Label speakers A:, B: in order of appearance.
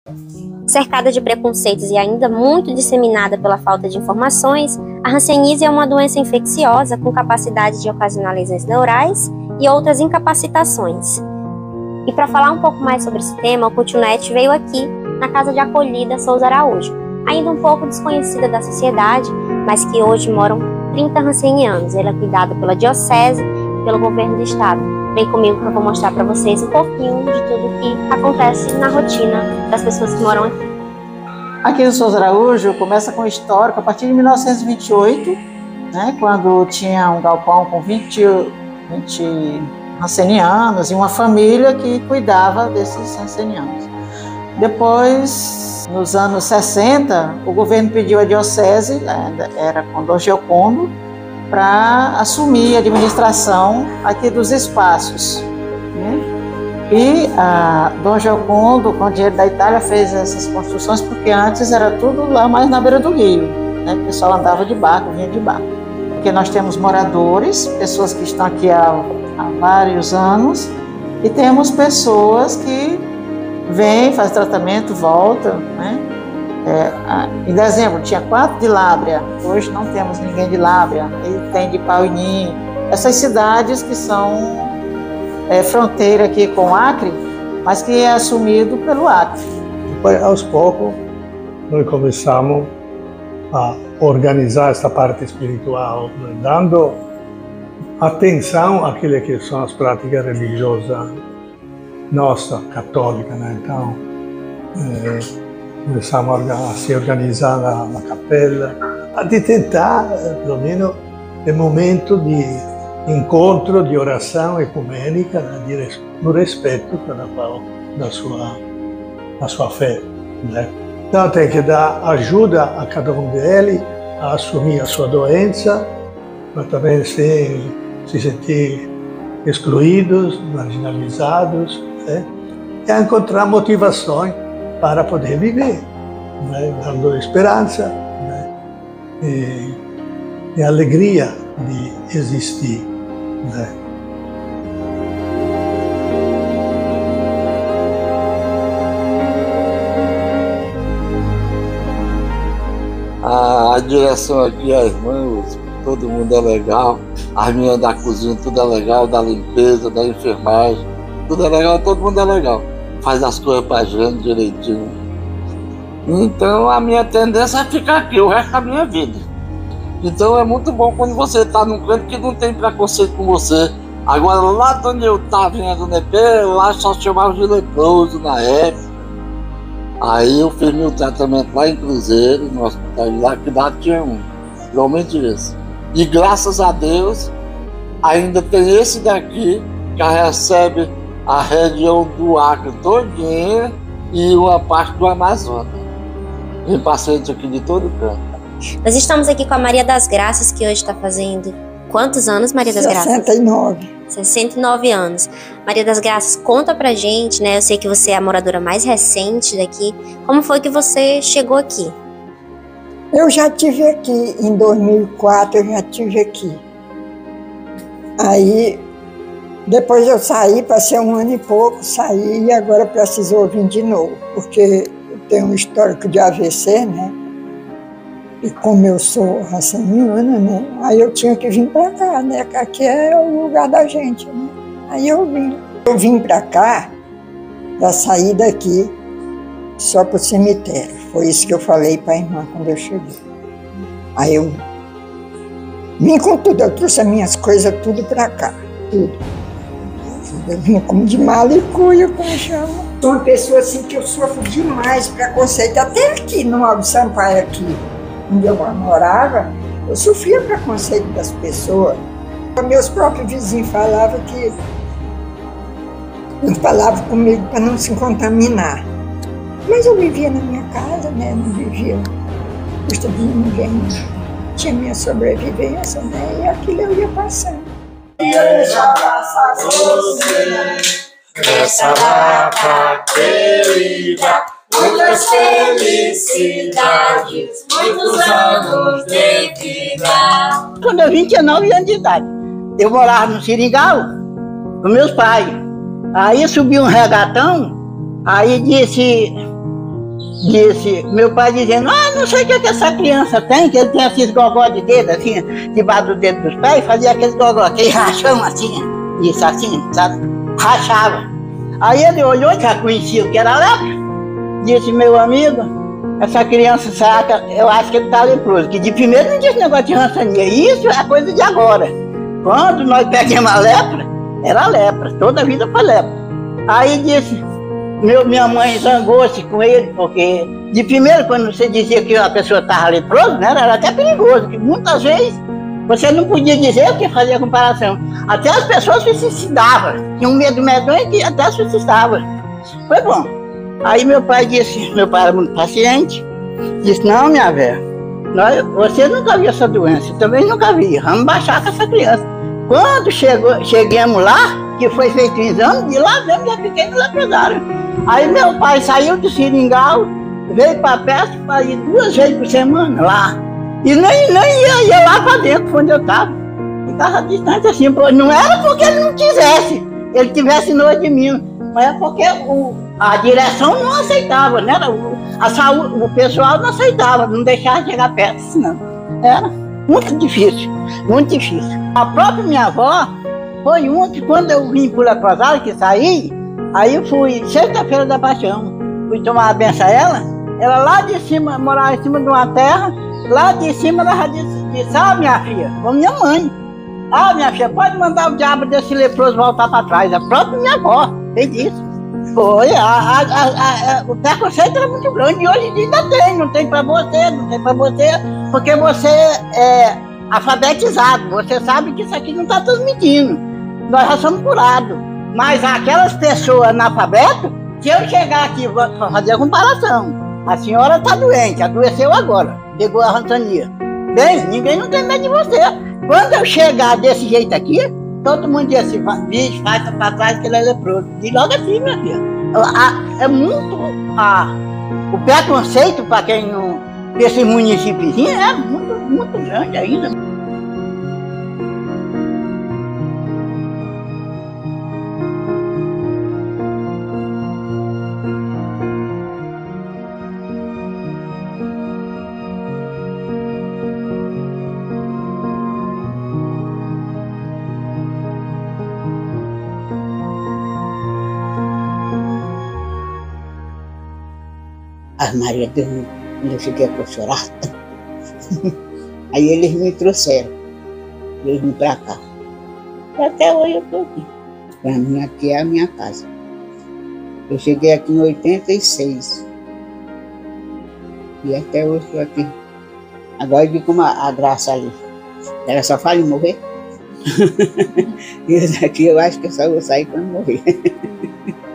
A: Cercada de preconceitos e ainda muito disseminada pela falta de informações, a hanseníase é uma doença infecciosa com capacidade de ocasionar lesões neurais e outras incapacitações. E para falar um pouco mais sobre esse tema, o Continuete veio aqui na Casa de Acolhida Souza Araújo, ainda um pouco desconhecida da sociedade, mas que hoje moram 30 hansenianos. Ela é cuidada pela diocese e pelo governo do estado. Vem comigo que eu vou mostrar para vocês um pouquinho de tudo que acontece na rotina das pessoas que moram aqui.
B: Aqui no Souza Araújo começa com histórico a partir de 1928, né, quando tinha um galpão com 20 hansenianos e uma família que cuidava desses hansenianos. Depois, nos anos 60, o governo pediu à diocese, era com Dom Giocondo, para assumir a administração aqui dos espaços, né? E Dom Giocondo, com o dinheiro da Itália, fez essas construções, porque antes era tudo lá mais na beira do rio, né? O pessoal andava de barco, vinha de barco. Porque nós temos moradores, pessoas que estão aqui há vários anos, e temos pessoas que vêm, fazem tratamento, voltam, né? Em dezembro tinha 4 de Lábrea, hoje não temos ninguém de Lábrea, e tem de Pauinim. Essas cidades que são fronteira aqui com o Acre, mas que é assumido pelo Acre.
C: Depois, aos poucos, nós começamos a organizar esta parte espiritual, dando atenção àquilo que são as práticas religiosas nossa, católica, né? Então, começamos a se organizar na capela, de tentar, pelo menos, é momento de encontro, de oração ecumênica, né? No respeito cada qual da sua fé, né? Então tem que dar ajuda a cada um deles a assumir a sua doença, mas também sem se sentir excluídos, marginalizados, né? E a encontrar motivações para poder viver, né? Dando esperança, né? E alegria de existir, né?
D: A direção aqui, as irmãs, todo mundo é legal. As meninas da cozinha, tudo é legal, da limpeza, da enfermagem, tudo é legal, todo mundo é legal. Faz as coisas pra gente direitinho. Então a minha tendência é ficar aqui o resto da minha vida. Então é muito bom quando você está num canto que não tem preconceito com você. Agora lá de onde eu estava em Adunepé, lá só chamavam de leproso na época. Aí eu fiz meu tratamento lá em Cruzeiro, no hospital de lá, que lá tinha um, realmente esse. E graças a Deus, ainda tem esse daqui, que recebe a região do Acre todinha e uma parte do Amazonas. Tem paciente aqui de todo canto.
A: Nós estamos aqui com a Maria das Graças, que hoje está fazendo quantos anos, Maria das Graças?
E: 69.
A: 69 anos. Maria das Graças, conta pra gente, né? Eu sei que você é a moradora mais recente daqui. Como foi que você chegou aqui?
E: Eu já estive aqui, em 2004 eu já estive aqui. Aí, depois eu saí, passei 1 ano e pouco, saí e agora precisou vir de novo, porque eu tenho um histórico de AVC, né? E como eu sou hanseniana, né? Aí eu tinha que vir para cá, né? Que aqui é o lugar da gente, né? Aí eu vim. Eu vim para cá, para sair daqui, só para o cemitério. Foi isso que eu falei para a irmã quando eu cheguei. Aí eu vim com tudo, eu trouxe as minhas coisas tudo para cá, tudo. Eu vim como de malicuia, como chama. Sou uma pessoa assim que eu sofro demais preconceito, até aqui no Alto Sampaio, aqui onde eu morava, eu sofria preconceito das pessoas. Meus próprios vizinhos falavam que não falavam comigo para não se contaminar. Mas eu vivia na minha casa, né? Não vivia custa de ninguém. Tinha minha sobrevivência, né? E aquilo eu ia passando.
F: Deixa passar você nessa data querida. Muitas felicidades, muitos anos de vida.
G: Quando eu vim, tinha 9 anos de idade. Eu morava no Seringal, com meus pais. Aí subiu um regatão, aí disse, disse, meu pai dizendo, não sei o que essa criança tem, que ele tem esses gogó de dedo, assim, debaixo do dedo dos pés, fazia aqueles gogó, aquele rachão assim, isso assim, sabe? Rachava. Aí ele olhou, já conhecia o que era lepra, disse, meu amigo, essa criança saca, eu acho que ele está leproso, que de primeiro não tinha esse negócio de rançania, isso é coisa de agora. Quando nós pegamos a lepra, era lepra, toda a vida foi lepra. Aí disse, minha mãe zangou-se com ele, porque de primeiro, quando você dizia que a pessoa estava leprosa, né, era até perigoso, porque muitas vezes você não podia dizer o que fazia comparação. Até as pessoas se suicidavam, tinham um medo medonho que até se suicidavam. Foi bom. Aí meu pai disse, meu pai era muito paciente, disse, não, minha velha, você nunca viu essa doença, eu também nunca vi, vamos baixar com essa criança. Quando chegamos lá, que foi feito o exame, de lá mesmo já fiquei no leprosário. Aí meu pai saiu do Seringal, veio para perto para ir 2 vezes por semana lá. E nem ia lá para dentro, onde eu estava. Ficava distante assim, não era porque ele não quisesse, ele tivesse nojo de mim, mas é porque a direção não aceitava, né? A saúde, o pessoal não aceitava, não deixava chegar perto, senão. Era muito difícil, muito difícil. A própria minha avó foi uma que quando eu vim para o leprosário, que saí, aí eu fui, sexta-feira da Paixão, fui tomar a benção a ela lá de cima, morava em cima de uma terra, lá de cima ela disse, minha filha, com minha mãe, minha filha, pode mandar o diabo desse leproso voltar para trás, a própria minha avó fez isso. Foi, o preconceito era muito grande e hoje ainda tem, não tem para você, porque você é alfabetizado, você sabe que isso aqui não está transmitindo, nós já somos curados, mas aquelas pessoas analfabetas, se eu chegar aqui para fazer a comparação, a senhora está doente, adoeceu agora, pegou a rançania, bem, ninguém não tem medo de você, quando eu chegar desse jeito aqui, todo mundo diz assim, bicho, faz para trás que ele é leproso. E logo assim, minha filha. É muito... o preconceito para quem não... Esse municípiozinho é muito, muito grande ainda.
H: A Maria Deus, quando eu cheguei a chorar, aí eles me trouxeram, eles vim para cá. E até hoje eu estou aqui. Para mim aqui é a minha casa. Eu cheguei aqui em 86. E até hoje estou aqui. Agora eu vi como a Graça ali. Ela só fala em morrer. E daqui eu acho que eu só vou sair quando morrer.